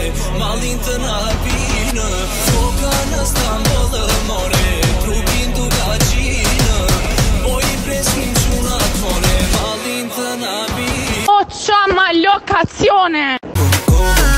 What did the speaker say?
Mallin të na pinë, foka në Stamboll more, trupin du gaqinë, po I presim qunat more, mallin të na pinë. Facciamo locazione!